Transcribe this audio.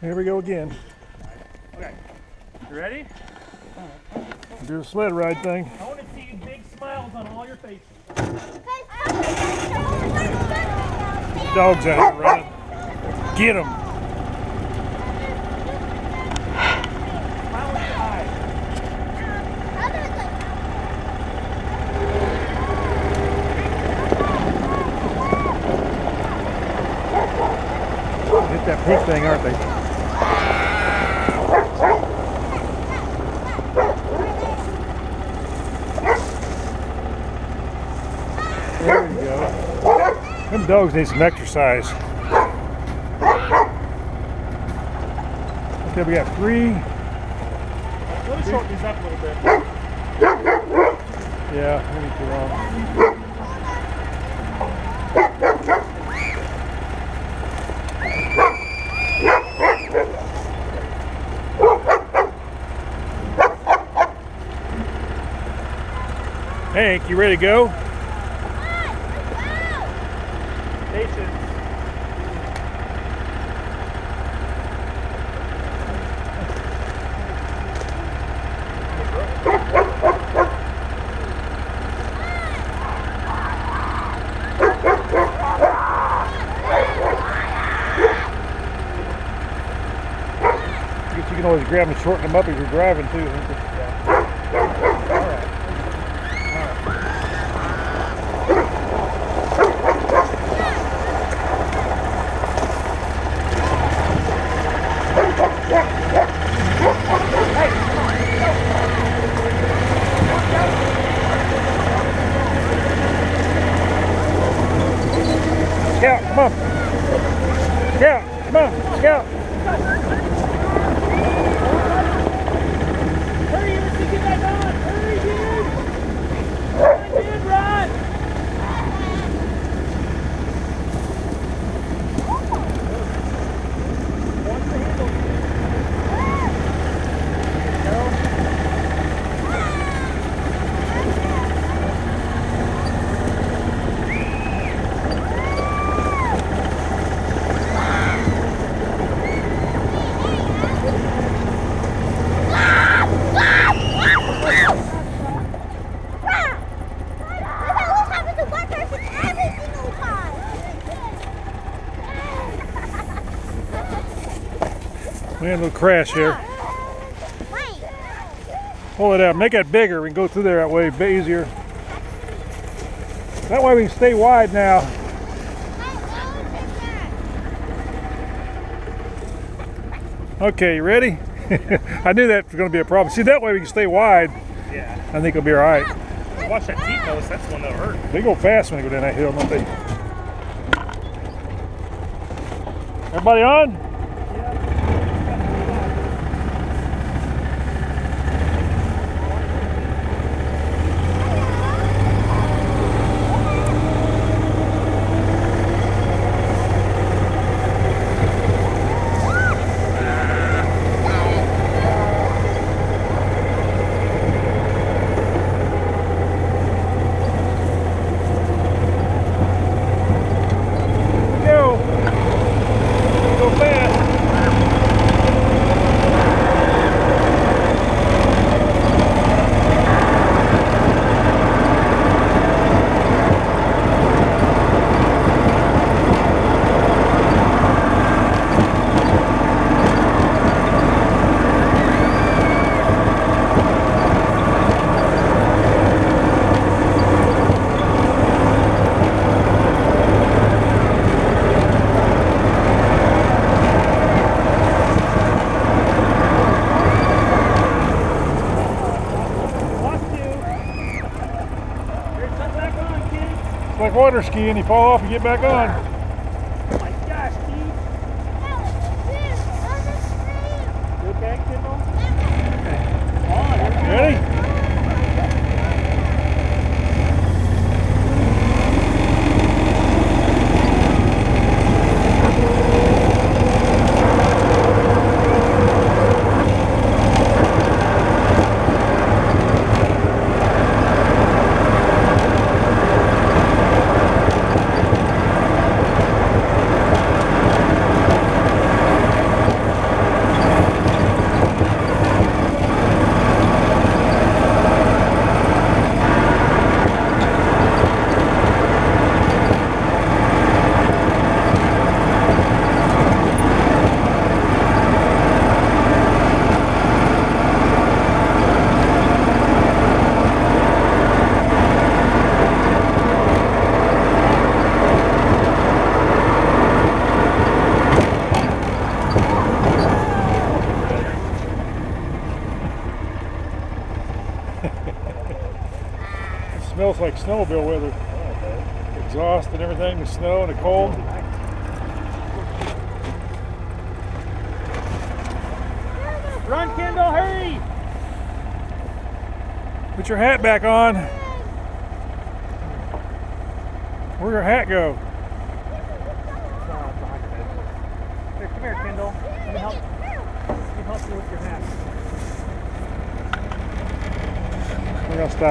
Here we go again. Okay, you ready? Do the sled ride thing. I want to see big smiles on all your faces. Dogs out here running. Get them. Smile with your eyes. Hit that pink thing, aren't they? There we go. Them dogs need some exercise. Okay, we got 3. Let me shorten these up a little bit. Yeah, maybe too long. Hank, you ready to go? Patience. I guess you can always grab them and shorten them up if you're driving too. Scout, come on. Scout, come on, Scout. Hurry, let's get back on. Hurry, dude. Run, dude, run. Watch the handle. We had a little crash here. Pull it out. Make it bigger. We can go through there that way. A bit easier. That way we can stay wide now. Okay, you ready? I knew that was going to be a problem. See, that way we can stay wide. Yeah. I think it'll be all right. Watch that T-post. That's the one that'll hurt. They go fast when they go down that hill, don't they? Everybody on? Like water skiing, you fall off and get back on. Oh my gosh, Steve. You okay, kiddo? Come on, here we go. Ready? smells like snowmobile weather. Exhaust and everything, the snow and the cold. Run, Kendall, hurry! Put your hat back on. Where'd your hat go? Here, come here, Kendall. Let me help you with your hat. We're gonna stop.